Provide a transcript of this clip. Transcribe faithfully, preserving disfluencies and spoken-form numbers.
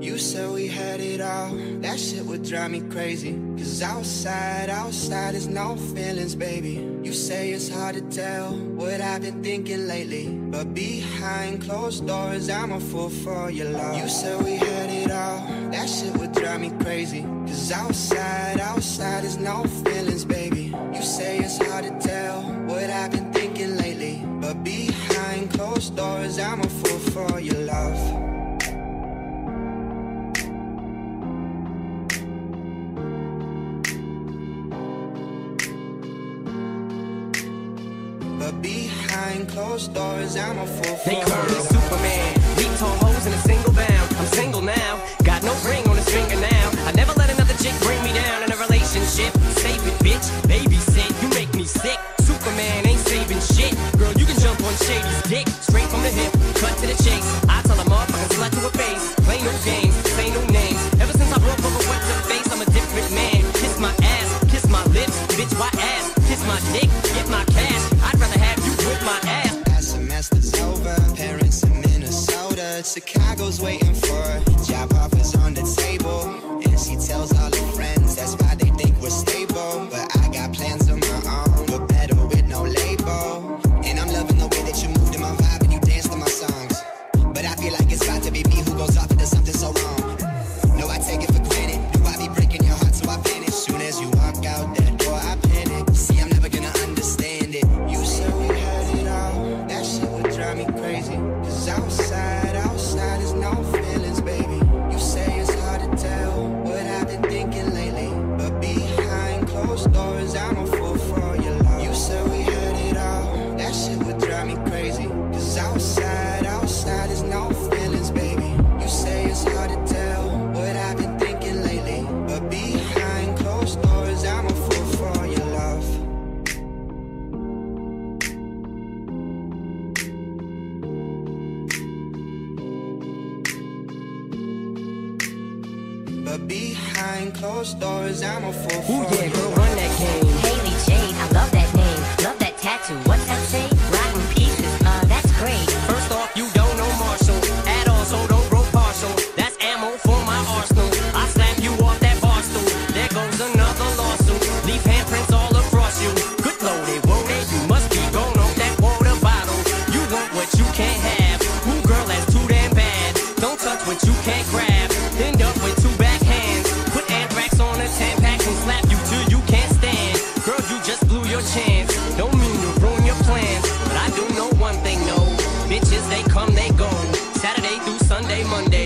You said we had it all, that shit would drive me crazy. Cause outside, outside is no feelings, baby. You say it's hard to tell what I've been thinking lately, but behind closed doors, I'm a fool for your love. You said we had it all, that shit would drive me crazy. Cause outside, outside is no feelings, baby. You say it's hard to tell what I've been thinking lately, but behind closed doors, I'm a fool for your love. But behind closed doors, I'm a fool for They call me Superman, beat tall hoes in a single bound. I'm single now, got no ring on his finger now. I never let another chick bring me down in a relationship. Save it, bitch, babysit, you make me sick. Superman ain't saving shit. Girl, you can jump on Shady's dick, straight from the hip, cut to the chase. I tell a motherfucking slut to her face, play no games, say no names. Ever since I broke over what's her face, I'm a different man. Kiss my ass, kiss my lips, bitch, why ass? Kiss my dick, get my cash. I'd rather have you with my ass. That semester's over, parents in Minnesota. Chicago's waiting for her, job offers on the table. And she tells all her friends, that's why they think we're stable. But I got plans of my own, but better with no label. And I'm loving the way that you move to my vibe and you dance to my songs. But I feel like it's about to be me who goes off and does something so wrong. No, I take it for granted, do I be breaking your heart so I vanish? Soon as you walk out that door, I panic. See, I'm never gonna understand it. You said we had it all, that shit would drive me crazy. Cause outside, outside is no feelings, baby. You say it's hard to tell what I've been thinking lately, but behind closed doors, I'm a fool for your love. You said we had it all, that shit would drive me crazy. Cause outside, outside is no feelings, baby. You say it's hard to tell what I've been thinking lately, but behind closed doors, I'm a fool for your love. But behind closed doors, I'm a fool for Ooh, yeah, your girl, love. run that game. Haley Jade, I love that name. Love that tattoo. What's that say? Rotten pieces. Uh, that's great. First off, you don't know Marshall at all, so don't grow partial. That's ammo for my arsenal. I slap you off that bar stool. There goes another lawsuit. Leave handprints all across you. Good loaded, loaded. You must be going off that water bottle. You want what you can't have. Ooh, girl, that's too damn bad. Don't touch what you can't grab. End up with two backhands. Put anthrax on a ten pack and slap you till you can't stand. Girl, you just blew your chance. Don't mean to ruin your plans, but I do know one thing, no. Bitches, they come, they go. Saturday through Sunday, Monday.